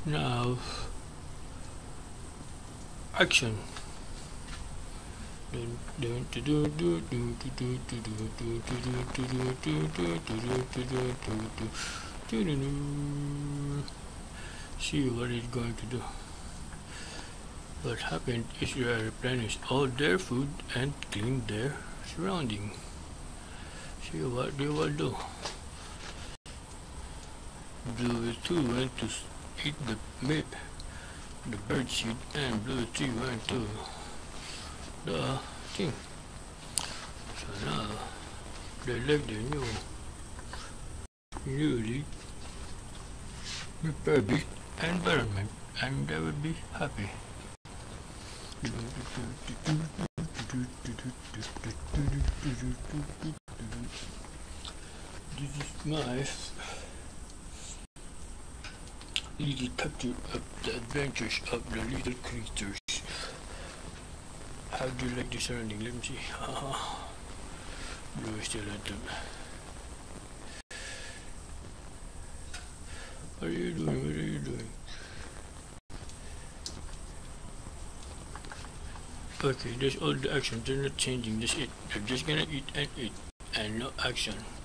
Now, action. See what it's going to do. What happened is you replenish all their food and clean their surrounding. See what they will do. Blue 2 went to eat the meat, the bird seed, and Blue 3 went to the thing. So now they left their newly perfect environment, and they will be happy. This is my little capture of the adventures of the little creatures. How do you like the surrounding? Let me see. Blue is still at them. What are you doing? What are you doing? Okay, that's all the action. They're not changing. That's it. They're just gonna eat and eat, and no action.